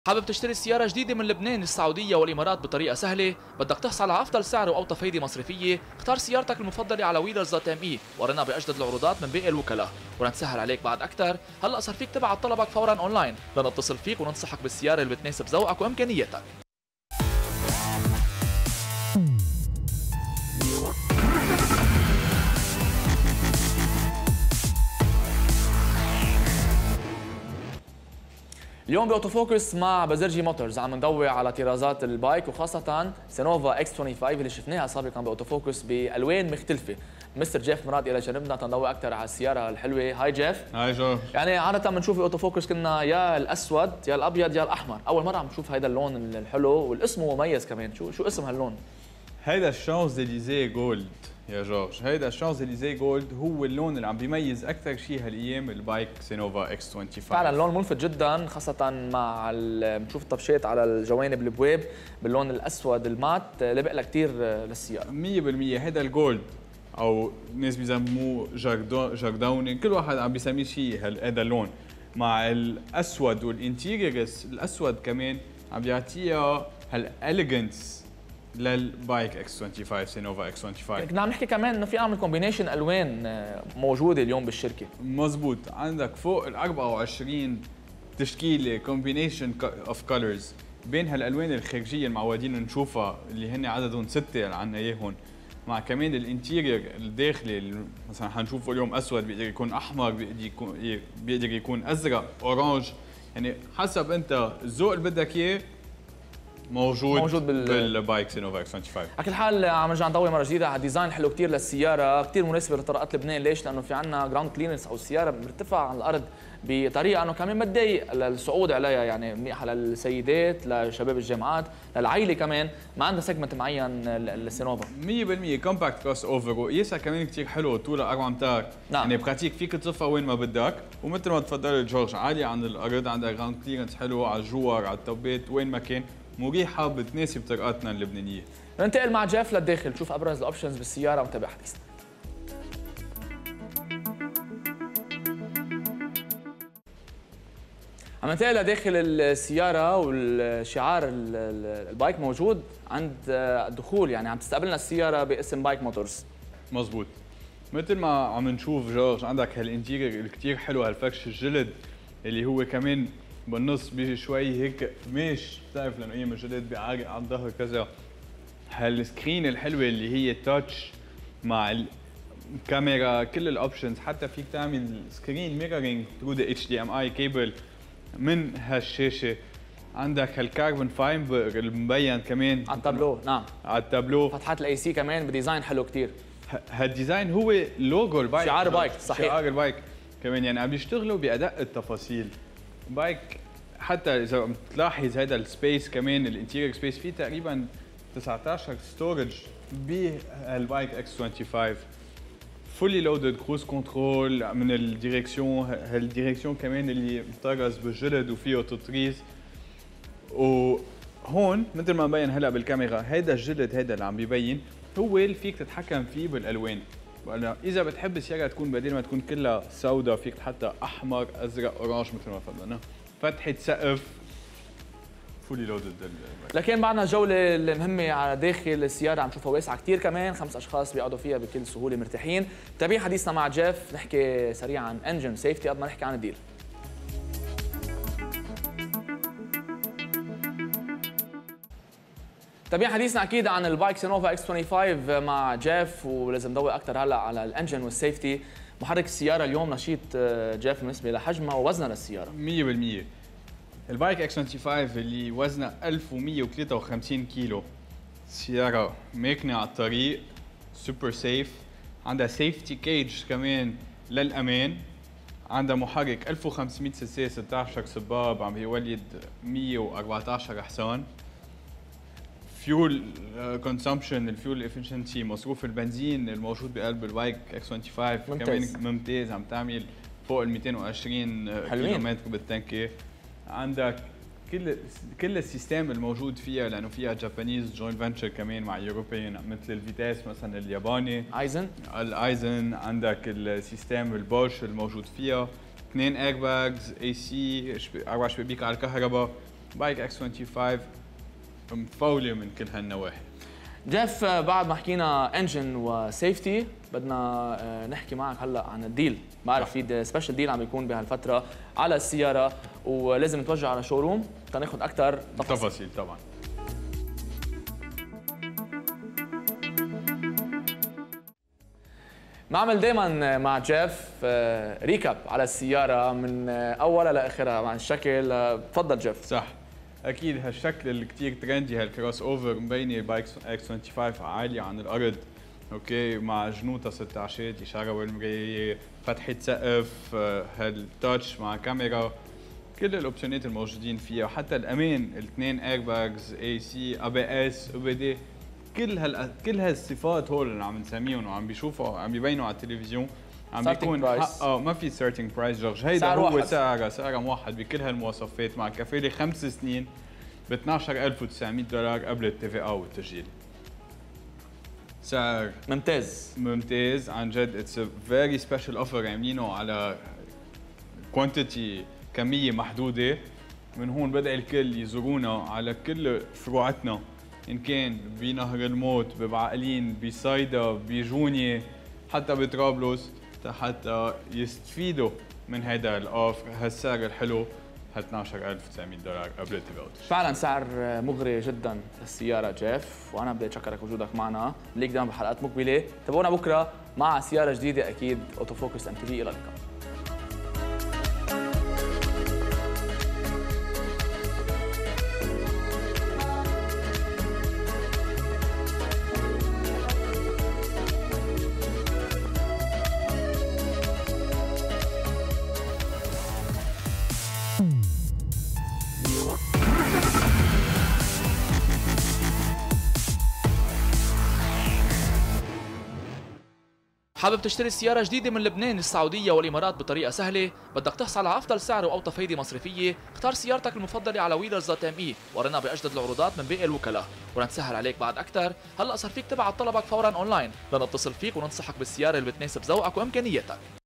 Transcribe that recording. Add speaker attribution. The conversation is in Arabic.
Speaker 1: حابب تشتري سيارة جديدة من لبنان، السعودية والإمارات بطريقة سهلة؟ بدك تحصل على أفضل سعر وأوطى فايدة مصرفية؟ اختار سيارتك المفضلة على wheelers.me وقارنها بأجدد العروضات من باقي الوكلاء، ولنسهل عليك بعد أكثر، هلأ صار فيك تبعت طلبك فورا أونلاين لنتصل فيك وننصحك بالسيارة اللي بتناسب ذوقك وإمكانياتك. اليوم باوتوفوكس مع بازرجي موتورز عم نضوي على طرازات البايك وخاصة سينوفا اكس 25 اللي شفناها سابقا باوتوفوكس بألوان مختلفة. مستر جيف مراد إلى جانبنا تنضوي أكثر على السيارة الحلوة. هاي جيف.
Speaker 2: هاي جو.
Speaker 1: يعني عادة بنشوف باوتوفوكس كنا يا الأسود يا الأبيض يا الأحمر، أول مرة عم نشوف هذا اللون الحلو والاسم مميز كمان. شو اسم هاللون؟
Speaker 2: هيدا الشانزليزيه جولد يا جورج، هيدا الشانزليزيه جولد هو اللون اللي عم بيميز اكثر شيء هالايام البايك سينوفا اكس 25.
Speaker 1: فعلا لون ملفت جدا، خاصة مع بنشوف الطبشات على الجوانب الابواب باللون الاسود المات، لبق لها كثير للسيارة
Speaker 2: 100%. هيدا الجولد او الناس بيسموه جاردوني، كل واحد عم بيسميه شيء. هذا اللون مع الاسود والانتيريورس الاسود كمان عم بيعطيها هالاليجنس للبايك اكس 25 سينوفا اكس 25.
Speaker 1: كنا عم نحكي كمان انه في عامل كومبينيشن الوان موجوده اليوم بالشركه.
Speaker 2: مزبوط، عندك فوق ال 24 تشكيله كومبينيشن اوف كولرز بين هالالوان الخارجيه المعودين نشوفها اللي هن عددهم 6 اللي عندنا اياهم، مع كمان الانتيريور الداخلي اللي مثلا حنشوفه اليوم اسود، بيقدر يكون احمر، بيقدر يكون ازرق، اورانج، يعني حسب انت الذوق اللي بدك اياه موجود بالبايك سينوفا اكس 25.
Speaker 1: على كل حال عم نرجع نضوي مره جديده على ديزاين حلو كثير للسياره، كثير مناسبه لطرقات لبنان. ليش؟ لانه في عندنا جراوند كليرنس او السياره مرتفعه عن الارض بطريقه انه كمان ما تضايق للصعود عليها، يعني منيحه للسيدات، لشباب الجامعات، للعائله كمان. ما عندها سيجمنت معين للسينوفا
Speaker 2: 100% كومباكت كروس اوفر، وقياسها كمان كثير حلو، طولها 4 امتار.
Speaker 1: نعم.
Speaker 2: يعني براتيك فيك تصفى وين ما بدك، ومثل ما تفضل جورج عاليه عن الارض، عندها جراوند كليرنس حلو على الجوار على التوبات وين ما كان، مريحه بتناسب طرقاتنا اللبنانيه.
Speaker 1: ننتقل مع جيف للداخل نشوف ابرز الاوبشنز بالسياره ونتابع حديثنا. عم ننتقل لداخل السياره، والشعار البايك موجود عند الدخول، يعني عم تستقبلنا السياره باسم بايك موتورز.
Speaker 2: مزبوط، مثل ما عم نشوف جورج، عندك هالانتيريور اللي كثير حلو، هالفرش الجلد اللي هو كمان بالنص بيجي شوي هيك قماش، بتعرف لانه ايام الجلد بيعرق على الظهر كذا. هالسكرين الحلوه اللي هي تاتش مع الكاميرا، كل الاوبشنز، حتى فيك تعمل سكرين ميرورينج ثرو ذا اتش دي ام اي كيبل من هالشاشه. عندك هالكاربون فايبر المبين كمان
Speaker 1: على التابلو. نعم،
Speaker 2: على التابلو.
Speaker 1: فتحات الاي سي كمان بديزاين حلو كثير.
Speaker 2: هالديزاين هو لوجو البايك،
Speaker 1: شعار بايك. صحيح،
Speaker 2: شعار البايك كمان، يعني عم بيشتغلوا بادق التفاصيل. بايك حتى اذا عم تلاحظ هذا السبيس كمان، الانتيريور سبيس فيه تقريبا 19 ستورج بهالبايك اكس 25. فولي لودد كروز كنترول من الديريكسيون، هالديريكسيون كمان اللي مطرز بالجلد وفيه تطريز. وهون مثل ما مبين هلا بالكاميرا، هيدا الجلد هيدا اللي عم بيبين هو اللي فيك تتحكم فيه بالالوان. اذا بتحب السياره تكون بدل ما تكون كلها سوداء، فيك تحطها احمر، ازرق، اورانج مثل ما فضلنا. فتحه سقف فولي لودد.
Speaker 1: لكن بعدنا الجوله المهمه على داخل السياره عم نشوفها واسعه كثير كمان، 5 اشخاص بيقعدوا فيها بكل سهوله مرتاحين. تابعين حديثنا مع جيف، نحكي سريعا عن انجن سيفتي قبل ما نحكي عن الديل. تابعين حديثنا اكيد عن البايك سينوفا اكس 25 مع جيف، ولازم نضوي اكثر هلا على الانجن والسيفتي. محرك السياره اليوم نشيط جيف بالنسبه لحجمها ووزنها للسياره
Speaker 2: 100%. البايك اكس 25 اللي وزنها 1153 كيلو، سياره ماكنه على الطريق، سوبر سيف، عندها سيفتي كيج كمان للامان، عندها محرك 1500 سي سي 16 صباب عم بيولد 114 حصان. فيول كونسومشن، الفيول افشنسي، مصروف البنزين الموجود بقلب البايك اكس 25
Speaker 1: ممتاز.
Speaker 2: كمان ممتاز، عم تعمل فوق ال 220 كيلومتر بالتنكه. عندك كل السيستم الموجود فيها، لانه فيها جابانيز جوين فنتشر كمان مع يوروبيان، مثل الفيتاس مثلا الياباني الايزن. عندك السيستم البوش الموجود فيها، 2 اير باجز، اي سي، 4 شبابيك على الكهرباء، بايك اكس 25 مفولة من كل هالنواحي.
Speaker 1: جيف، بعد ما حكينا انجن وسيفتي بدنا نحكي معك هلا عن الديل. بعرف في سبيشال ديل عم بيكون بهالفتره على السياره ولازم نتوجه على شوروم تناخذ اكثر
Speaker 2: تفاصيل طبعا.
Speaker 1: بعمل دائما مع جيف ريكاب على السياره من اولها لاخرها مع الشكل. تفضل جيف.
Speaker 2: صح، اكيد هالشكل اللي كثير ترندي، هالكروس اوفر مبينه بايك اكس 25 عاليه عن الارض، اوكي، مع جنوطه 16 اشاره والمرايه، فتحه سقف، هالتاتش مع كاميرا، كل الاوبشنات الموجودين فيها، وحتى الامان، الاثنين ايرباجز، اي سي، اي بي اس، او بي دي، كل هالصفات هول اللي عم نسميهم وعم بيشوفوا عم بيبينوا على التلفزيون عم بيكون ما في ستارتنج برايس جورج. هيدا هو سعرها موحد بكل هالمواصفات مع كفاله 5 سنين ب $12,900 قبل التي في او والتسجيل. سعر ممتاز عن جد. اتس ا فيري سبيشال اوفر عاملينه على كوانتيتي، كميه محدوده. من هون بدأ الكل يزورونا على كل فروعتنا، إن كان بنهر الموت، ببعقلين، بصيدا، بجونية، حتى بطرابلس، حتى يستفيدوا من هيدا الأوفر، هالسعر الحلو، هال $12,900 قبل التباوت.
Speaker 1: فعلا سعر مغري جدا للسيارة جيف، وأنا بدي أشكرك وجودك معنا، ليك دائما بحلقات مقبلة. تابعونا بكرة مع سيارة جديدة أكيد. أوتو فوكس MTV، إلى اللقاء. حابب تشتري سيارة جديدة من لبنان، السعودية والإمارات بطريقة سهلة؟ بدك تحصل على أفضل سعر وأوطى فايدة مصرفية؟ اختار سيارتك المفضلة على wheelers.me ورنا بأجدد العروضات من باقي الوكلاء. ولنسهل عليك بعد أكثر، هلأ صار فيك تبعت طلبك فورا أونلاين لنتصل فيك وننصحك بالسيارة اللي بتناسب ذوقك وإمكانياتك.